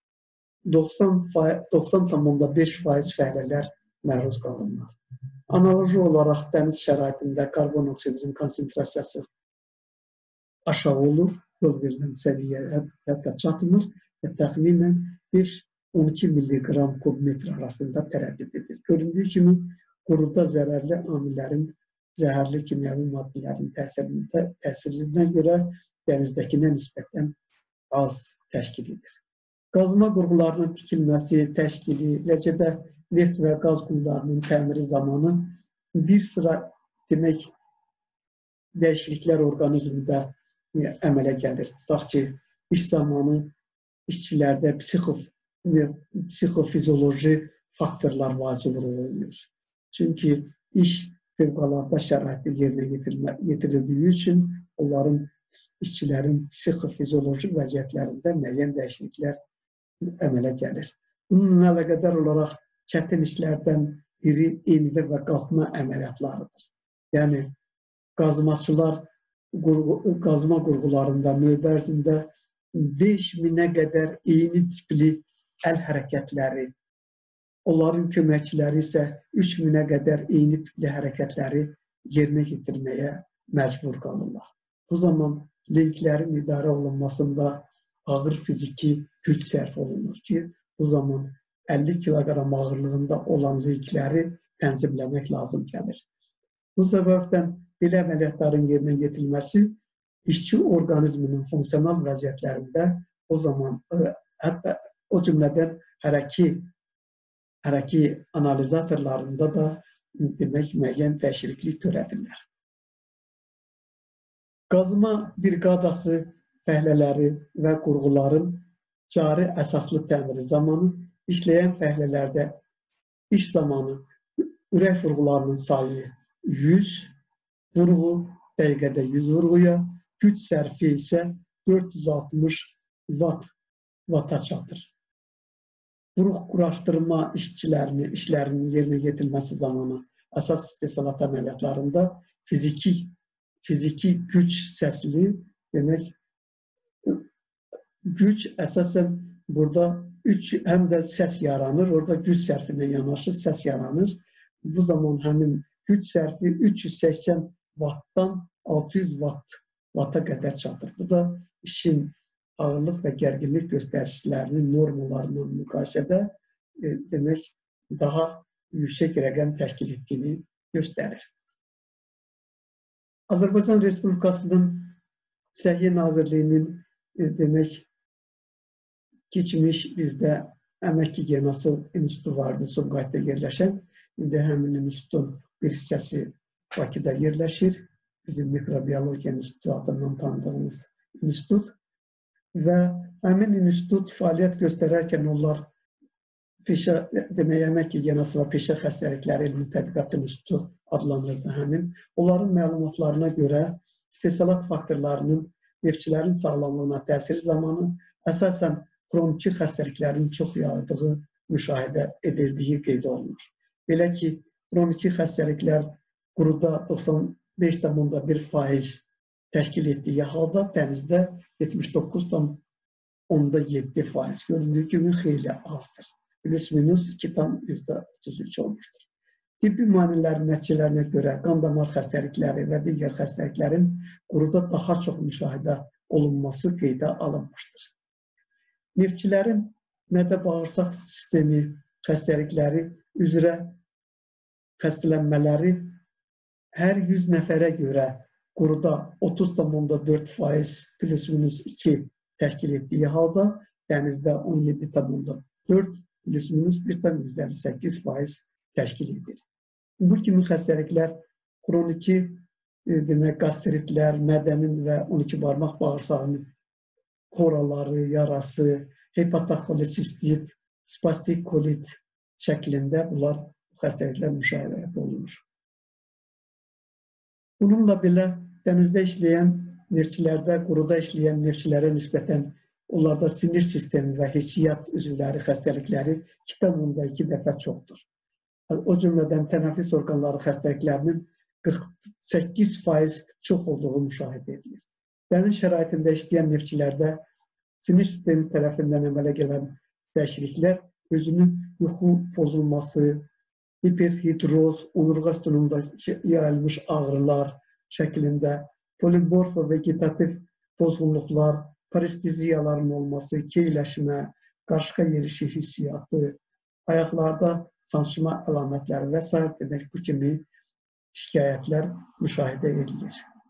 [SPEAKER 1] doxsan tam beş faiz fəhlələr məruz qalırlar. Analoji olaraq dəniz şəraitində karbon oksidinin konsentrasiyası aşağı olur, yol verilən səviyyə hətta çatmır və təxminən beş on iki milliqram kubmetr arasında tərəddüd edir. Göründüyü kimi, quruda zərərli amillərin, zəhərli kimyəvi maddələrin təsirinə görə dənizdəkinə nisbətən az təşkil edir. Qazma qurğularının tikilməsi, təşkili, eləcə də neft və qaz quyularının təmiri zamanı bir sıra demək dəyişikliklər orqanizmdə əmələ gəlir. Tutaq ki, iş zamanı işçilərdə psixo, psixofizioloji faktorlar vacib rol oynayır. Çünki iş fövqəladə şəraitdə yerinə yetirildiyi üçün onların işçilərin psixofizioloji vəziyyətlərində müəyyən dəyişikliklər əmələ gəlir. Bununla əlaqədar olaraq çətin işlərdən biri enmə və qalxma əməliyyatlarıdır. Yəni, qazmaçılar qazma qurğularında növbə ərzində beş minə qədər eyni tipli əl hərəkətləri, onların köməkçiləri isə üç minə qədər eyni tipli hərəkətləri yerinə yetirməyə məcbur qalırlar. Bu zaman linklərin idarə olunmasında ağır fiziki güc sərf olunur ki, bu zaman əlli kiloqram ağırlığında olan linkləri tənzimləmək lazım gəlir. Bu səbəbdən belə əməliyyatların yerinə yetirilməsi işçi orqanizminin funksional vəziyyətlərində o zaman hətta o cümlədən hərəki hərəki analizatorlarında da demək müəyyən dəyişiklik törədirlər. Qazma briqadası fəhlələri və qurğuların cari əsaslı təmiri zamanı işləyən fəhlələrdə iş zamanı ürək vurğularının sayı yüz vurğu, dəqiqədə yüz vurğuya, güc sərfi isə dörd yüz altmış vata çatır. Buruq quraşdırma işçilərinin işlərinin yerinə getirilməsi zamanı əsas istehsalat əməliyyatlarında fiziki fiziki güc səsli, demək, güc əsasən burada üç, həm də səs yaranır, orada güc sərfinə yanaşı səs yaranır. Bu zaman həmin güc sərfi üç yüz səksən vatdan altı yüz vata qədər çatır. Bu da işin ağırlıq və gərginlik göstəricilərinin normalarından müqayisədə e, demək, daha yüksək rəqəm təşkil etdiyini göstərir. Azərbaycan Respublikasının Səhiyyə Nazirliyinin e, demək, keçmiş bizdə Əmək Gigiyenası İnstitutu vardı, Sumqayıtda yerləşən. İndi həmin institutun bir hissəsi Bakıda yerləşir. Bizim Mikrobiyologiya İnstitutu adından tanıdığımız institut. Və həmin institut fəaliyyət göstərərkən onlar peşə, demək, Əmək Gigiyenası və Peşə Xəstəlikləri Elmi Tədqiqat İnstitutu adlanırdı həmin. Onların məlumatlarına görə istehsalat faktorlarının neftçilərin sağlamlığına təsiri zamanı əsasən xroniki xəstəliklərin çox yayıldığı müşahidə edildiyi qeyd olunur. Belə ki, xroniki xəstəliklər quruda doxsan beş tam bir faiz təşkil etdiyi halda dənizdə yetmiş doqquz tam yeddi faiz göründüyü kimi xeyli azdır. Plus minus iki tam otuz üç olmuşdur. Tibbi müayinələrin nəticələrinə görə qan damar xəstəlikləri və digər xəstəliklərin quruda daha çox müşahidə olunması qeydə alınmışdır. Neftçilərin mədə-bağırsaq sistemi xəstəlikləri üzrə xəstələnmələri hər yüz nəfərə görə quruda otuz tam dörd faiz plus minus iki təşkil etdiyi halda dənizdə on yeddi tam dörd plus minus bir tam yüz əlli səkkiz faiz təşkil edir. Bu kimi xəstəliklər xroniki e, demək, qastritlər, mədənin və on iki barmaq bağırsağının xoraları, yarası, hepatokolitsistit, spastik kolit şəklində bunlar xəstəliklər müşahidə olunur. Bununla belə dənizdə işləyən neftçilərdə, quruda işləyən neftçilərə nisbətən onlarda sinir sistemi və hissiyat üzvləri xəstəlikləri iki tam iki dəfə çoxdur. O cümlədən tənəffüs orqanları xəstəliklərinin qırx səkkiz faiz çox olduğu müşahidə edilir. Dəniz şəraitində işləyən neftçilərdə sinir sistemi tərəfindən əmələ gələn dəyişikliklər özünün yuxu pozulması, hiperhidroz, onurğa sütununda yayılmış ağrılar şəklində, polimorf və vegetativ pozğunluqlar, paresteziyaların olması, keyləşmə, qarışqa yerişi hissiyatı, ayaqlarda sancma əlamətləri və s. demək, bu kimi şikayətlər müşahidə edilir.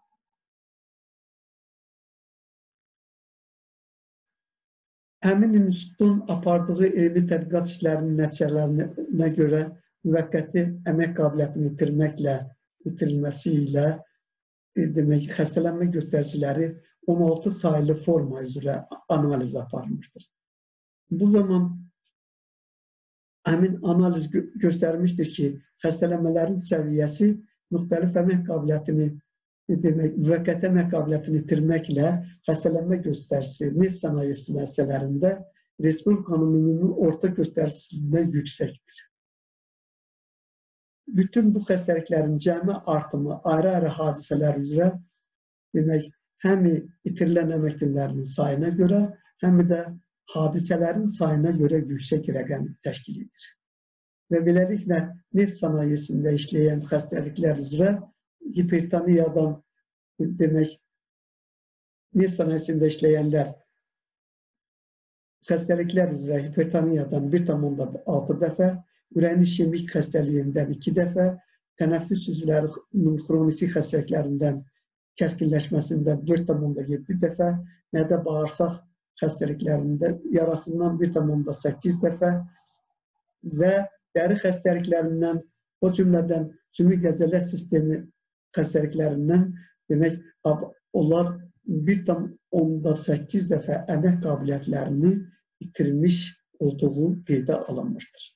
[SPEAKER 1] Həmin institutun apardığı elmi tədqiqat işlərinin nəticələrinə görə müvəqqəti əmək qabiliyyətini itirməklə, itirilməsi ilə e, demək, xəstələnmə göstəriciləri on altı saylı forma üzrə analiz aparılmışdır. Bu zaman həmin analiz gö göstərmişdir ki, xəstələnmələrin səviyyəsi müxtəlif əmək qabiliyyətini, demək, müvəqqəti əmək qabiliyyətini itirməklə xəstələnmə göstəricisi neft sənayesi müəssisələrində Respublikanın ümumi orta göstəricisindən yüksəkdir. Bütün bu xəstəliklərin cəmi artımı ayrı-ayrı hadisələr üzrə, demək, həm itirilən əmək günlərinin sayına görə, həm də hadisələrin sayına görə yüksək rəqəm təşkil edir. Və beləliklə, neft sənayesində işləyən xəstəliklər üzrə hipertoniyadan, demək, neft sənayesində işləyənlər xəstəliklər üzrə hipertoniyadan bir tam altı dəfə, ürəyin işemik xəstəliyindən iki dəfə, tənəffüs üzvlərinin xroniki xəstəliklərindən kəskinləşməsində dörd tam yeddi dəfə, mədə-bağırsaq xəstəliklərində yarasından bir tam səkkiz dəfə və dəri xəstəliklərindən, o cümlədən sümük əzələt sistemi xəstəliklərindən, demək, onlar bir tam onda səkkiz dəfə əmək qabiliyyətlərini itirmiş olduğu qeydə alınmışdır.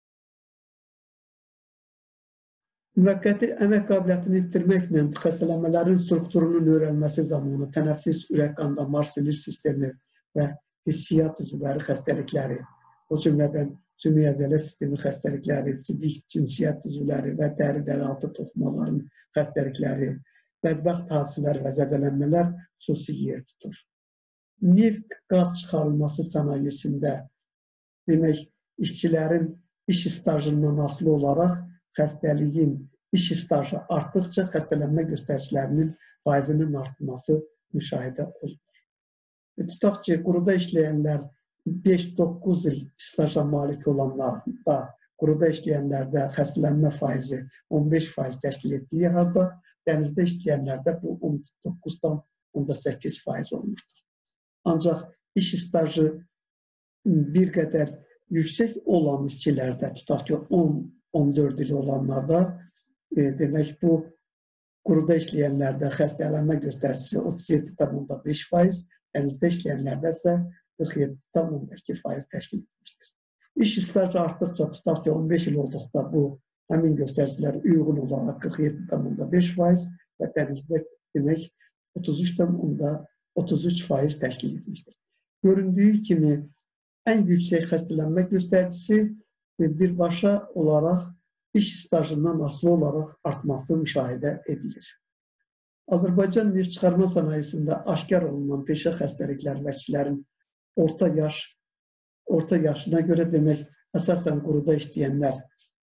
[SPEAKER 1] Müvəqqəti əmək qabiliyyətini itirməklə xəstələnmələrin strukturunun öyrənməsi zamanı tənəffüs, ürək-qan damar, sinir sistemi və hissiyyat üzvləri xəstəlikləri, o cümlədən sümük əzələ sistemi xəstəlikləri, sidik cinsiyyət üzvləri və dəri-dəraltı toxumaların xəstəlikləri, bədbəxt hadisələr və zədələnmələr xüsusi yer tutur. Neft qaz çıxarılması sənayesində demək, işçilərin iş stajından asılı olaraq xəstəliyin iş stajı artdıqca xəstələnmə göstəricilərinin faizinin artması müşahidə olunur. Tutaq ki, quruda işləyənlər beş doqquz il staja malik olanlarda, quruda işləyənlərdə xəstələnmə faizi on beş faiz təşkil etdiyi halda, dənizdə işləyənlərdə bu on doqquzdan onda səkkiz faiz olmuşdur. Ancaq iş stajı bir qədər yüksək olan işçilərdə, tutaq ki, on on dörd il olanlarda, e, demək bu quruda işləyənlərdə xəstələnmə göstəricisi otuz yeddi tam beş faiz, dənizdə işləyənlərdə isə qırx yeddi tam iki faiz təşkil etmişdir. İş stajı artdıqca, tutaq ki, on beş il olduqda bu həmin göstəricilər uyğun olaraq qırx yeddi tam beş faiz və dənizdə demək otuz üç tam otuz üç faiz təşkil etmişdir. Göründüyü kimi ən yüksək xəstələnmə göstəricisi birbaşa olaraq iş stajından asılı olaraq artması müşahidə edilir. Azərbaycan neft çıxarma sənayesində aşkar olunan peşə xəstəliklər və işçilərin orta yaş, orta yaşına görə demək, əsasən quruda işləyənlər,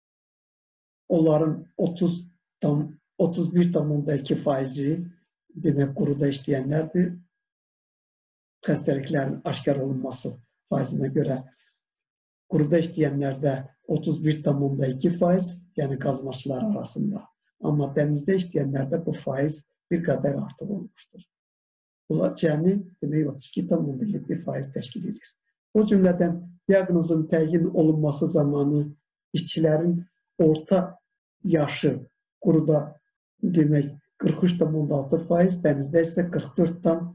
[SPEAKER 1] onların otuz bir tam iki faizi demək quruda işləyənlərdir. Xəstəliklərin aşkar olunması faizinə görə quruda işləyənlərdə otuz bir tam iki faiz, yəni qazmaçılar arasında. Amma dənizdə işləyənlərdə bu faiz bir qədər artıq olmuşdur. Bunlar cəmi demək otuz iki tam yeddi faiz təşkil edir. O cümlədən diaqnozun təyin olunması zamanı işçilərin orta yaşı quruda demək qırx üç tam altı faiz, dənizdə isə qırx dörd tam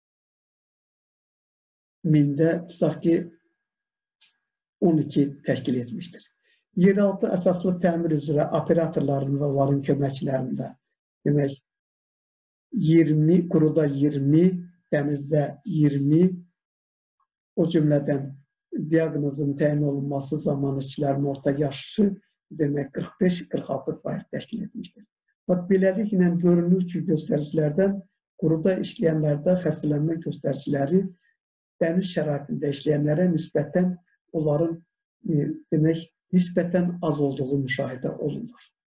[SPEAKER 1] mində tutaq ki on iki təşkil etmişdir. Yeraltı əsaslı təmir üzrə operatorların və onların köməkçilərində demək iyirmi, quruda iyirmi, dənizdə iyirmi, o cümlədən diaqnozun təyin olunması zamanı işçilərin orta yaşı demək qırx beş qırx altı faiz təşkil etmişdir. Bax, beləliklə görünür ki, göstəricilərdən quruda işləyənlərdə xəstələnmə göstəriciləri dəniz şəraitində işləyənlərə nisbətən onların e, demək nisbətən az olduğu müşahidə olunur.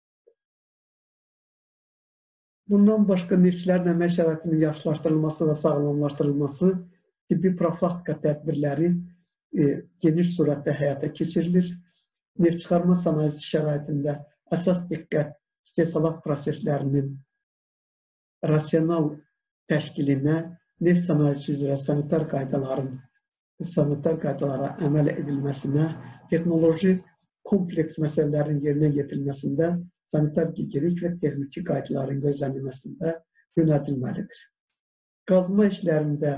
[SPEAKER 1] Bundan başqa neftçilərin əmək şəraitinin yaxşılaşdırılması və sağlamlaşdırılması tibbi profilaktika tədbirləri e, geniş surətdə həyata keçirilir. Neft çıxarma sənayesi şəraitində əsas diqqət istehsalat proseslərinin rasional təşkilinə, neft sənayesi üzrə sanitar qaydaların sanitar qaydalara əməl edilməsinə, texnoloji kompleks məsələlərin yerinə yetirilməsində, sanitar gigiyenik və texniki qaydaların gözlənilməsində yönədilməlidir. Qazma işlərində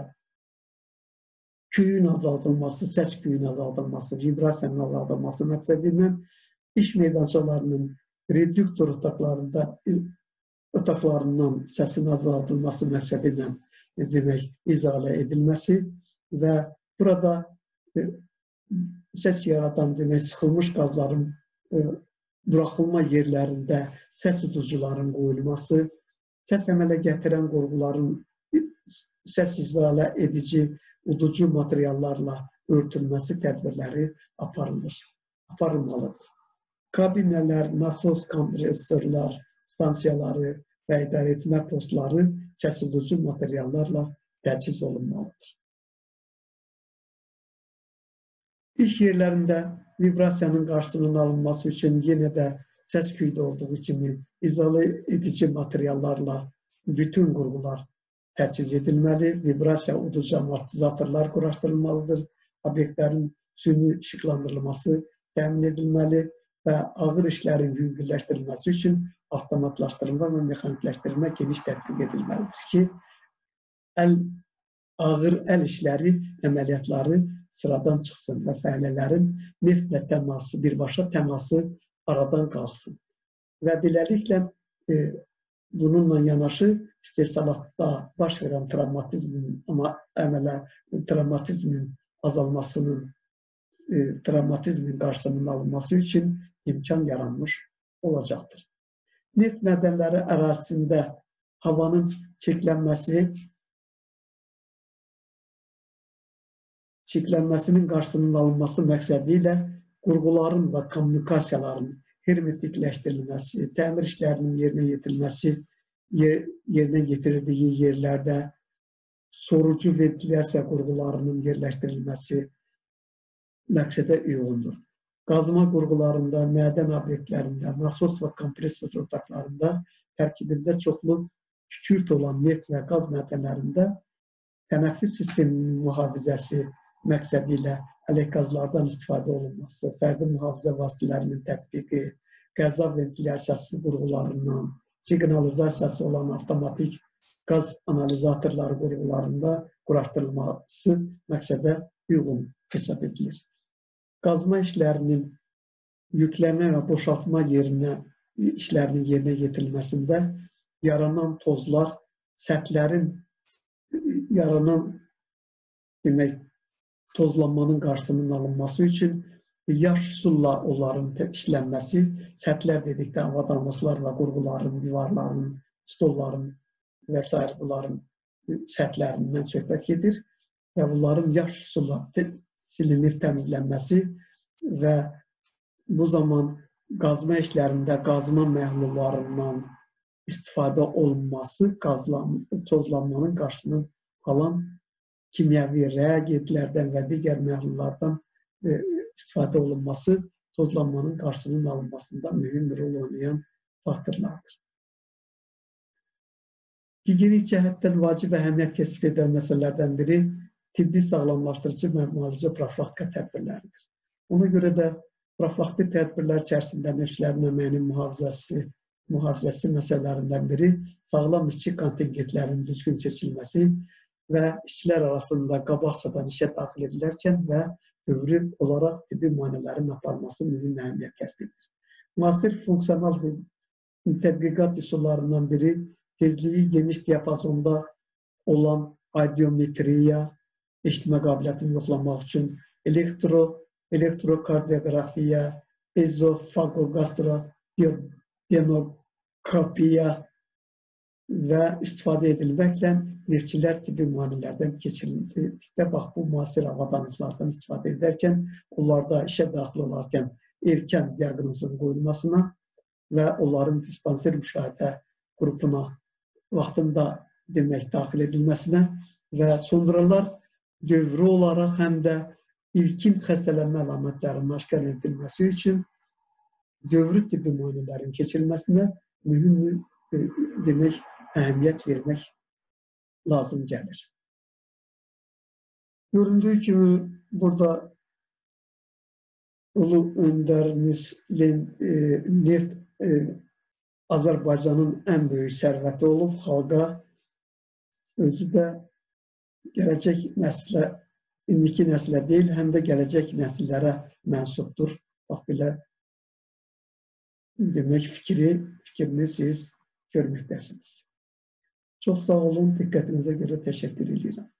[SPEAKER 1] küyün azaldılması, səs küyün azaldılması, vibrasiyanın azaldılması məqsədilə iş meydançalarının reduktor otaqlarında otaqlarından səsin azaldılması məqsədilə demək, izalə edilməsi və burada e, səs yaradan demək, sıxılmış qazların e, buraxılma yerlərində səs uducuların qoyulması, səs əmələ gətirən qurğuların səs izalə edici uducu materiallarla örtülməsi tədbirləri aparılır, aparılmalıdır. Kabinələr, nasos, kompresorlar, stansiyaları və idarə etmə postları səs uducu materiallarla təchiz olunmalıdır. İş yerlərində vibrasiyanın qarşısının alınması üçün yenə də səs küydə olduğu kimi izalə edici materiallarla bütün qurğular təchiz edilməli, vibrasiya uducu amortizatorlar quraşdırılmalıdır, obyektlərin süni işıqlandırılması təmin edilməli və ağır işlərin yüngülləşdirilməsi üçün avtomatlaşdırılma və mexanikləşdirilmə geniş tətbiq edilməlidir ki, el, ağır el işləri, əməliyyatları sıradan çıxsın və fəhlələrin neftlə təması, birbaşa təması aradan qalxsın. Və beləliklə e, bununla yanaşı istehsalatda baş verən travmatizmin, amma əmələ travmatizmin azalmasının, e, travmatizmin qarşısının alınması üçün imkan yaranmış olacaqdır. Neft mədənləri ərazisində havanın çirklənməsi, çirklənməsinin qarşısının alınması məqsədi ilə qurğuların və kommunikasiyaların hermetikləşdirilməsi, təmir işlərinin yerinə yetirilməsi, yer, yerinə yetirildiyi yerlərdə sorucu ventilyasiya qurğularının yerləşdirilməsi məqsədə uyğundur. Qazma qurğularında, mədən obyektlərində, nasos və kompresor otaqlarında tərkibində çoxlu kükürt olan neft və qaz mədənlərində tənəffüs sisteminin mühafizəsi məqsədi ilə ələqazlardan istifadə olunması, fərdi mühafizə vasitələrinin tətbiqi, qəza ventilyasiyası qurğularından, siqnalizasiyası olan avtomatik qaz analizatorları qurğularında quraşdırılması məqsədə uyğun hesab edilir. Qazma işlərinin yükləmə və boşaltma yerinə, işlərinin yerinə yetirilməsində yaranan tozlar, səthlərin yaranan demək, tozlanmanın qarşısının alınması üçün yaş üsulla onların işlənməsi, səthlər dedikdə avadanlıqlar və qurğuların, divarların, stolların və s. bunların səthlərindən söhbət gedir və bunların yaş üsulla silinib təmizlənməsi və bu zaman qazma işlərində qazma məhlullarından istifadə olunması, tozlanmanın qarşısını alan kimyəvi reagentlərdən və digər məhlullardan e, istifadə olunması tozlanmanın qarşısının alınmasında mühüm rol oynayan faktorlardır. Gigiyenik cəhətdən vacib əhəmiyyət kəsb edən məsələlərdən biri tibbi sağlamlaşdırıcı və müalicə profilaktika tədbirləridir. Ona görə də profilaktik tədbirlər içərisində nefslərin əməyinin mühafizəsi, mühafizəsi məsələlərindən biri sağlam işçi kontingentlərinin düzgün seçilməsi və işçilər arasında qabaqcadan işə daxil edilərkən və dövrü olaraq tibbi müayinələrin aparılması mühüm əhəmiyyət kəsb edir. Müasir funksional tədqiqat üsullarından biri tezliyi geniş diapazonda olan audiometriya, eşitmə qabiliyyətini yoxlamaq üçün elektro, elektrokardiografiya, ezofagogastrodenoskopiya və istifadə edilməklə neftçilər tibbi müayinələrdən keçirildikdə, bax, bu müasir avadanlıqlardan istifadə edərkən, onlarda işə daxil olarkən erkən diaqnozun qoyulmasına və onların dispanser müşahidə qrupuna vaxtında demək daxil edilməsinə və sonralar dövrü olaraq həm də ilkin xəstələnmə əlamətlərinin aşkar edilməsi üçün dövrü tibbi müayinələrin keçirilməsinə mühüm e, demək, əhəmiyyət vermək lazım gəlir. Göründüyü kimi burada ulu öndərimizin e, neft e, Azərbaycanın ən böyük sərvəti olub, xalqa özü də gələcək nəslə, indiki nəslə deyil, həm də gələcək nəsillərə mənsubdur. Bax, belə demək fikri, fikrini siz görməkdəsiniz. Çox sağ olun, diqqətinizə görə təşəkkür edirəm.